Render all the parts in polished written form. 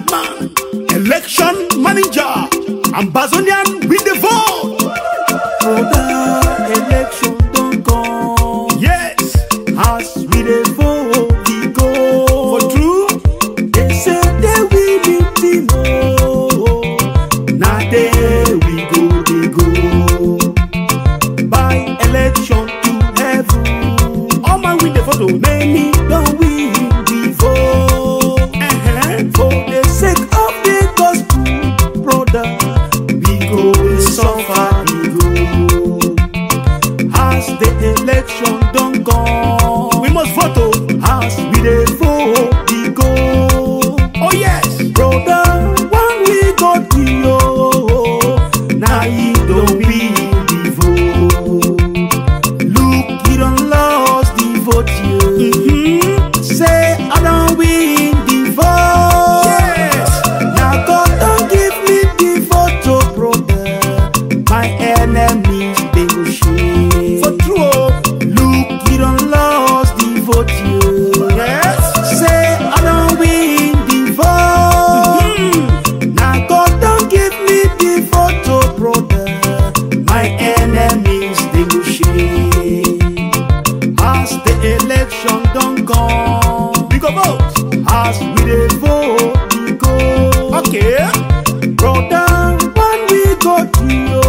Batman, election manager, Ambazonian with the vote. Brother, election don't come. Yes, As we dey vote, we go. for true. They say they will be no. Now there we go, they go. By election to heaven, All man with the photo. many don't win the vote. For the sake of the gospel, brother, we go suffer, we go. As the election don't come, We must vote. as we dey vote, we go. Oh yes, Brother, when we go to you, now you don't win the vote. Look, you don't lost the vote, you. Say, I don't win the vote. yes. Now God don't give me the vote, oh, brother. My enemies, they will shame. For true. Look, you don't lost the vote, you. Yes. Say, I don't win the vote. Now God don't give me the vote, oh, brother. My enemies, they will shame. As the election don't come, We go vote. as we dey vote, we go. Okay. Brother, when we go to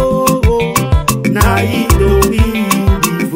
you, now you don't win the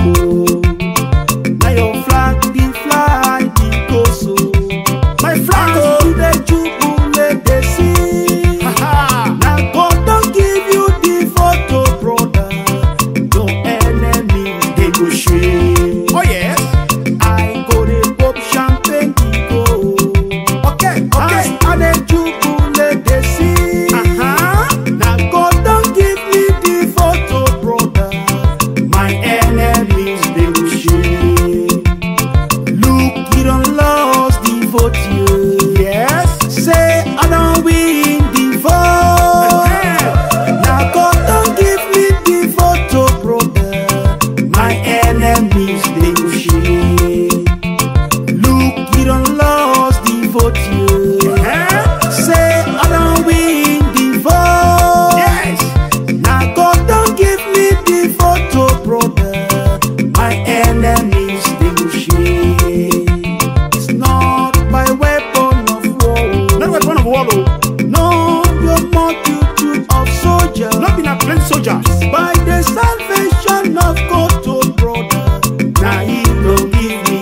vote. Now your flag, the fly, the go so. My flag. As you dey jubilate, they see. Haha. Now God don't give you the photo, brother. Your enemy, they go shame. Oh yes. I go dey pop champagne, we go. Okay. As Okay. I dey jubilate, they see. Now God don't give me the photo, brother. My enemies, they will shame. Look, you don't lost the vote, you. Yes. Say, I don't win the vote. Now God don't give me the photo, brother. My enemies, they will shame. Look, you don't lost the vote, you. Say, I don't win the vote. Yes. Now God don't give me the photo, brother. My enemies, they will shame. It's not by weapon of war. Not weapon of war. Oh. No, your multitude of soldiers. Not been a trained soldiers. By the salvation of God, oh brother. Now he don't give me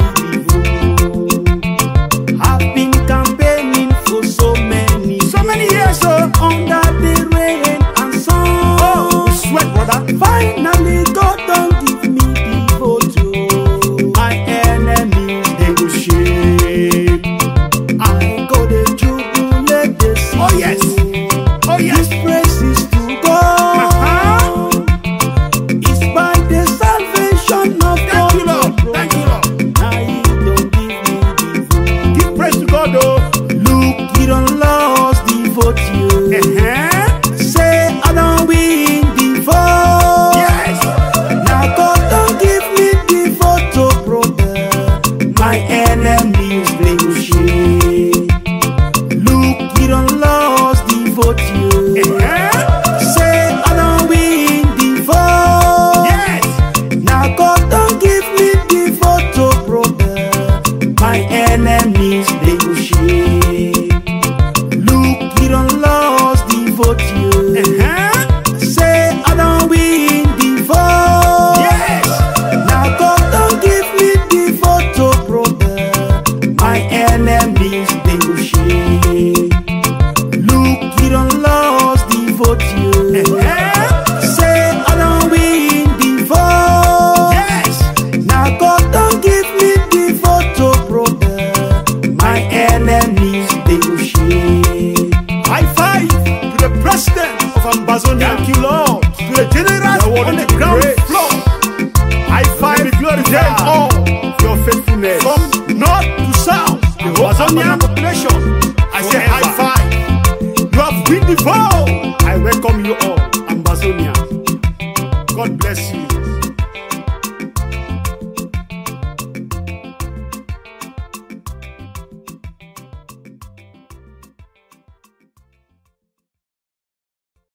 the vote. I've been campaigning for so many. So many years, oh. Under the rain and sun. Oh, we sweat, brother. Finally, God don't give me the vote. Oh. My enemies, they will shame. I go the jubilate, they see. Oh yes. Oh yes. This praise is to God. It's by the salvation of Thank you, God. Lord. Thank you, Lord. Now he don't give me the vote. Give praise to God, oh. Look, you don't lost the vote, you. Say, I don't win the vote. Yes. Now God don't give me the vote, oh, brother. My enemies, they will shame. Look, you don't lost the vote, you. Say, I don't win the vote. Yes. Now God don't give me the vote, oh, brother. My enemies, they will shame. Look, you don't lost the vote, you. Say, I don't win the vote. Yes. Now God don't give me the vote, oh, brother. My enemies, they will shame. Look, you don't lost the vote, you. Say, I don't win the vote. Yes. Now God don't give me the vote, oh, brother. My enemies, they will shame. High five to the president of Ambazonia. Thank you, Lord. To the generals on the ground floor. High five to them all. Your faithfulness. From north to south. Ambazonia